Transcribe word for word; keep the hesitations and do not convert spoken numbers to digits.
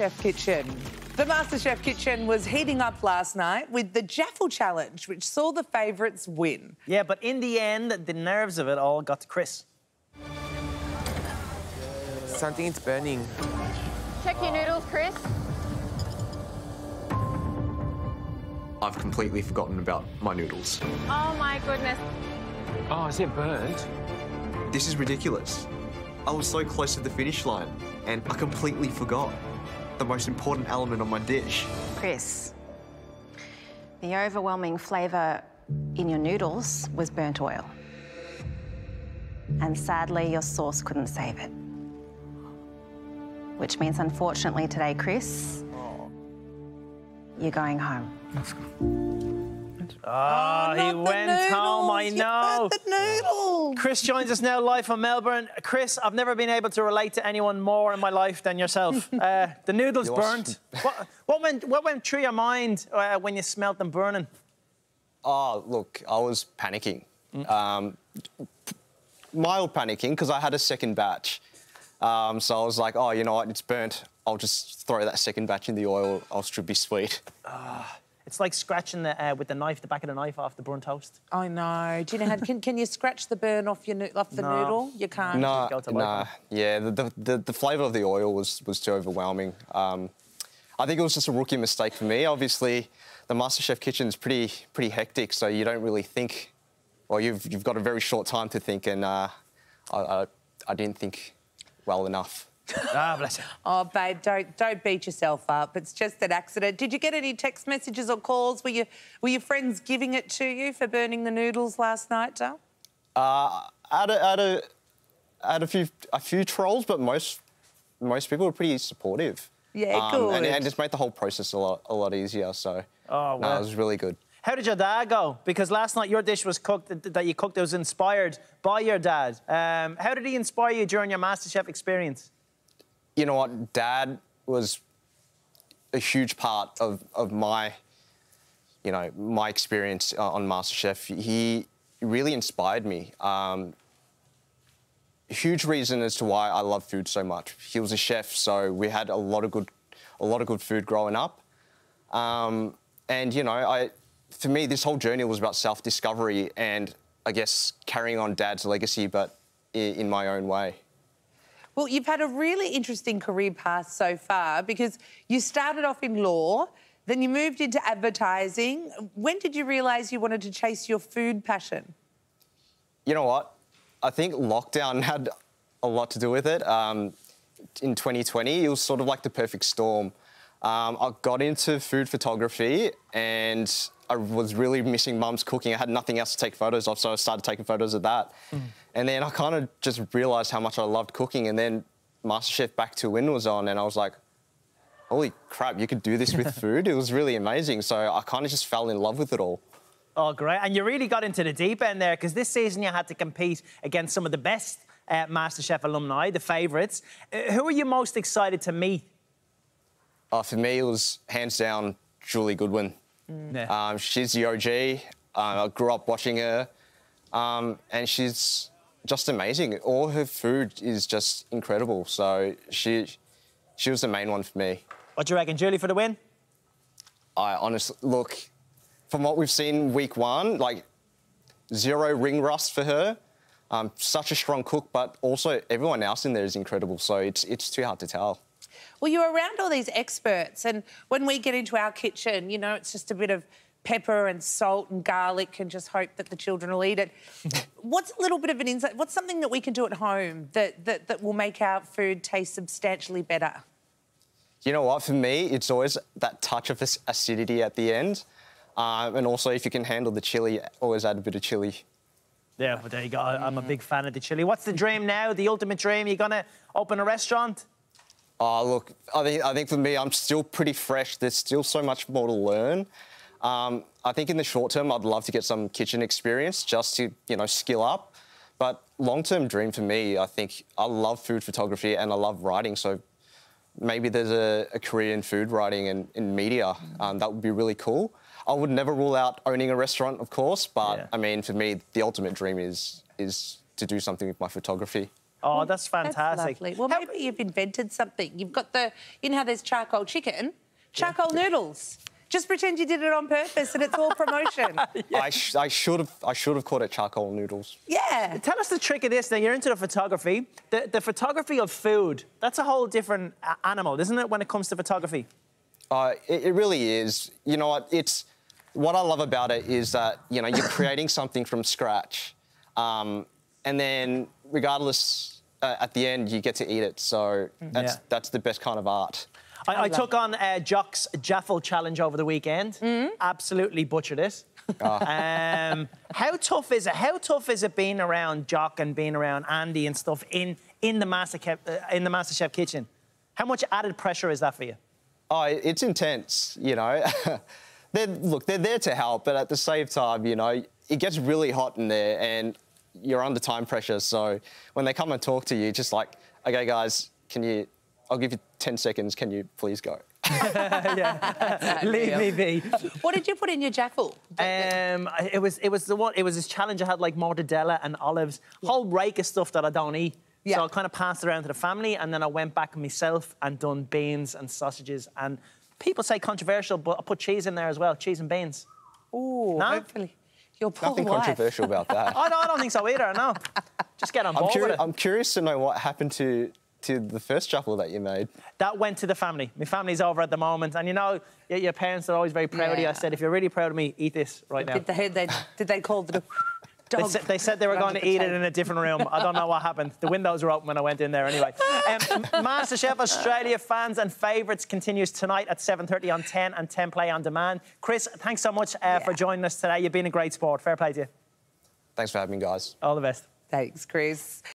MasterChef Kitchen. The MasterChef Kitchen was heating up last night with the Jaffle Challenge, which saw the favourites win. Yeah, but in the end, the nerves of it all got to Chris. Something is burning. Check your noodles, Chris. I've completely forgotten about my noodles. Oh, my goodness. Oh, is it burnt? This is ridiculous. I was so close to the finish line, and I completely forgot the most important element of my dish. Chris, the overwhelming flavour in your noodles was burnt oil. And sadly, your sauce couldn't save it. Which means, unfortunately, today, Chris, you're going home. Oh, oh he went noodles. home, I know. The noodles. Chris joins us now live from Melbourne. Chris, I've never been able to relate to anyone more in my life than yourself. uh, the noodles burnt. what, what, went, what went through your mind uh, when you smelt them burning? Oh, look, I was panicking. Mm. Um, mild panicking, because I had a second batch. Um, so I was like, oh, you know what, it's burnt. I'll just throw that second batch in the oil. I should be sweet. Uh, it's like scratching the, uh, with the knife, the back of the knife off the burnt toast. I know. Do you know how, can, can you scratch the burn off your off the no. noodle? You can't. No, nah. Yeah, the, the, the flavour of the oil was, was too overwhelming. Um, I think it was just a rookie mistake for me. Obviously, the MasterChef kitchen is pretty, pretty hectic, so you don't really think... Well, you've, you've got a very short time to think, and uh, I, I, I didn't think well enough. Ah, bless you. Oh, babe, don't don't beat yourself up. It's just an accident. Did you get any text messages or calls? Were you were your friends giving it to you for burning the noodles last night, Dale? Uh, I had a, I had a, I had a few a few trolls, but most most people were pretty supportive. Yeah, um, good. And it just made the whole process a lot a lot easier. So, oh, no, it was really good. How did your dad go? Because last night your dish was cooked that you cooked that was inspired by your dad. Um, how did he inspire you during your MasterChef experience? You know what, Dad was a huge part of, of my, you know, my experience on MasterChef. He really inspired me. Um, a huge reason as to why I love food so much. He was a chef, so we had a lot of good, a lot of good food growing up. Um, and you know, I, for me, this whole journey was about self-discovery and I guess carrying on Dad's legacy, but in, in my own way. Well, you've had a really interesting career path so far because you started off in law, then you moved into advertising. When did you realise you wanted to chase your food passion? You know what? I think lockdown had a lot to do with it. Um, in twenty twenty, it was sort of like the perfect storm. Um, I got into food photography and I was really missing Mum's cooking. I had nothing else to take photos of, so I started taking photos of that. Mm. And then I kind of just realised how much I loved cooking, and then MasterChef Back to Win was on and I was like, holy crap, you could do this with food? It was really amazing. So I kind of just fell in love with it all. Oh, great. And you really got into the deep end there, because this season you had to compete against some of the best uh, MasterChef alumni, the favourites. Uh, who are you most excited to meet? Uh, for me, it was hands down Julie Goodwin. Mm. Yeah. Um, she's the O G. Uh, I grew up watching her, um, and she's just amazing. All her food is just incredible. So she, she was the main one for me. What do you reckon, Julie, for the win? I honestly look, from what we've seen week one, like zero ring rust for her. Um, such a strong cook, but also everyone else in there is incredible. So it's it's too hard to tell. Well, you're around all these experts, and when we get into our kitchen, you know, it's just a bit of pepper and salt and garlic and just hope that the children will eat it. What's a little bit of an insight? What's something that we can do at home that, that, that will make our food taste substantially better? You know what? For me, it's always that touch of acidity at the end. Um, and also, if you can handle the chilli, always add a bit of chilli. Yeah, well, there you go. I'm a big fan of the chilli. What's the dream now, the ultimate dream? You going to open a restaurant? Oh, look, I think, I think for me, I'm still pretty fresh. There's still so much more to learn. Um, I think in the short term, I'd love to get some kitchen experience just to, you know, skill up. But long-term dream for me, I think I love food photography and I love writing. So maybe there's a, a career in food writing and in media. Um, that would be really cool. I would never rule out owning a restaurant, of course. But, yeah. I mean, for me, the ultimate dream is, is to do something with my photography. Oh, that's That's fantastic. lovely. Well, How- maybe you've invented something. You've got the, you know how there's charcoal chicken? Charcoal noodles. Just pretend you did it on purpose and it's all promotion. I, sh- I should have I should have called it charcoal noodles. Yeah. Tell us the trick of this. Now, you're into the photography. The, the photography of food, that's a whole different uh, animal, isn't it, when it comes to photography? Uh, it, it really is. You know what? It's what I love about it is that you know you're creating something from scratch, um, and then regardless, uh, at the end you get to eat it. So that's Yeah. that's the best kind of art. I, I took on uh, Jock's Jaffle challenge over the weekend. Absolutely butchered it. um, how tough is it? How tough is it being around Jock and being around Andy and stuff in in the Master uh, in the MasterChef kitchen? How much added pressure is that for you? Oh, it's intense. You know, they're, look, they're there to help, but at the same time, you know, it gets really hot in there, and you're under time pressure. So when they come and talk to you, just like, okay, guys, can you? I'll give you ten seconds. Can you please go? Leave me be. What did you put in your jaffle? Um, it was it was the one. It was this challenge. I had like mortadella and olives, whole rake of stuff that I don't eat. Yeah. So I kind of passed it around to the family, and then I went back myself and done beans and sausages. And people say controversial, but I put cheese in there as well, cheese and beans. Ooh, No? hopefully. Your poor Nothing wife. controversial about that. Oh no, I don't think so either. No, just get on I'm, board curi- with it. I'm curious to know what happened to to the first shuffle that you made. That went to the family. My family's over at the moment, and you know, your, your parents are always very proud of you. I Yeah. said, if you're really proud of me, eat this right now. Did they, they, did they call the They dog? said, they said they were going to eat it in a different room. I don't know what happened. The windows were open when I went in there anyway. Um, MasterChef Australia fans and favourites continues tonight at seven thirty on ten and ten Play on Demand. Chris, thanks so much uh, Yeah. for joining us today. You've been a great sport. Fair play to you. Thanks for having me, guys. All the best. Thanks, Chris.